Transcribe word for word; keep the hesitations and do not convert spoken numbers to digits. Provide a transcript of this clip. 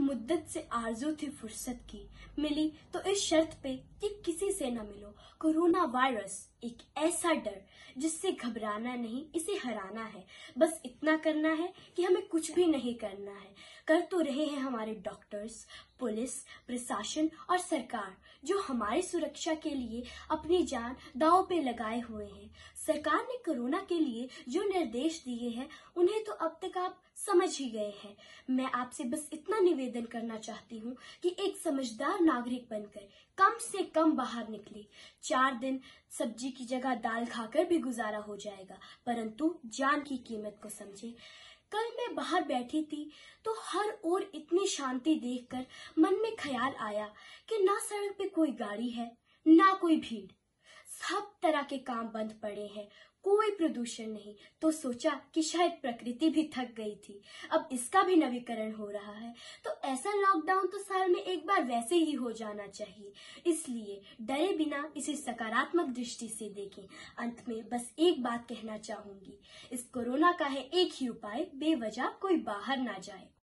मुद्दत से आरजू थी फुर्सत की, मिली तो इस शर्त पे कि किसी से न मिलो। कोरोना वायरस एक ऐसा डर जिससे घबराना नहीं, इसे हराना है। बस इतना करना है कि हमें कुछ भी नहीं करना है। कर तो रहे हैं हमारे डॉक्टर्स, पुलिस, प्रशासन और सरकार, जो हमारी सुरक्षा के लिए अपनी जान दांव पे लगाए हुए हैं। सरकार ने कोरोना के लिए जो निर्देश दिए हैं उन्हें तो अब तक आप समझ ही गए हैं। मैं आपसे बस इतना निवेदन करना चाहती हूँ कि एक समझदार नागरिक बनकर कम से कम बाहर निकले। चार दिन सब्जी की जगह दाल खाकर भी गुजारा हो जाएगा, परंतु जान की कीमत को समझे। कल मैं बाहर बैठी थी तो हर ओर इतनी शांति देखकर मन में ख्याल आया कि ना सड़क पे कोई गाड़ी है, ना कोई भीड़, सब तरह के काम बंद पड़े हैं, कोई प्रदूषण नहीं। तो सोचा कि शायद प्रकृति भी थक गई थी, अब इसका भी नवीकरण हो रहा है। तो ऐसा लॉकडाउन तो साल में एक बार वैसे ही हो जाना चाहिए। इसलिए डरे बिना इसे सकारात्मक दृष्टि से देखें। अंत में बस एक बात कहना चाहूंगी, इस कोरोना का है एक ही उपाय, बेवजह कोई बाहर ना जाए।